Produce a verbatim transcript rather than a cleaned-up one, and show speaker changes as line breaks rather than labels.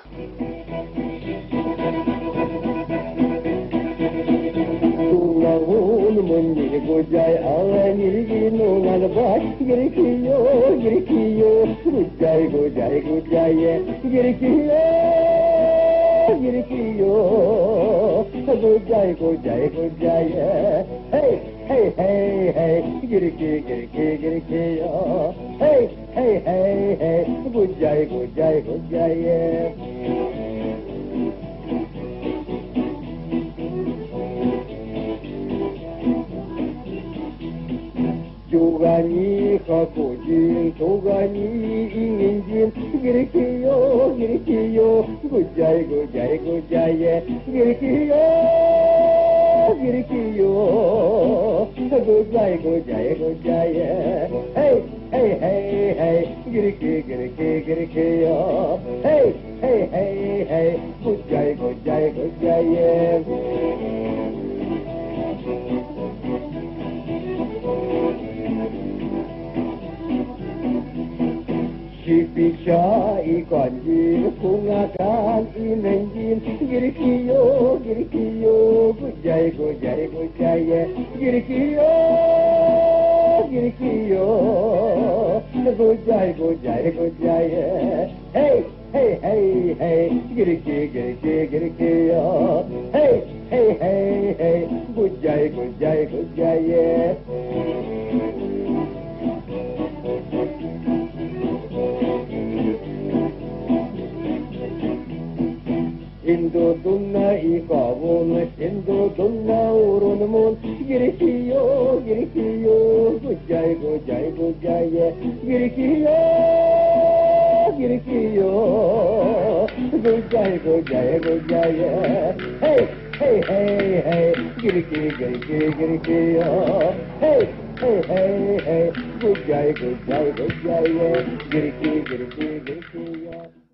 Mun ni gojay awan ni no ngal ba girkiyo girkiyo gojay gojay gojay girkiyo girkiyo gojay gojay gojay hey hey hey hey girki girki girkiyo hey hey hey hey gojay gojay gojay 조간이 가고진 조간이 인인진 그렇게요 그렇게요 고자이 고자이 고자이 그렇게요 그렇게요 고자이 고자이 고자이 헤이 헤이 헤이 헤이 그렇게 그렇게 그렇게요 헤이 헤이 헤이 헤이 고자이 고자이 고자이 Sipisya ikanjin kungakan inenjin girkiyo girkiyo gujay gujay gujay girkiyo girkiyo gujay gujay gujay hey hey hey hey girki girki girkiyo hey hey hey hey gujay gujay gujay Hindu tunna ikavun, Hindu tunna urun mun, girkiyo, girkiyo, gujay, gujay, gujay, girkiyo, girkiyo, gujay, gujay, gujay, hey, hey, hey, hey, girki, girki, girkiyo, hey, hey, hey, hey, gujay, gujay, gujay, girki, girki, girkiyo.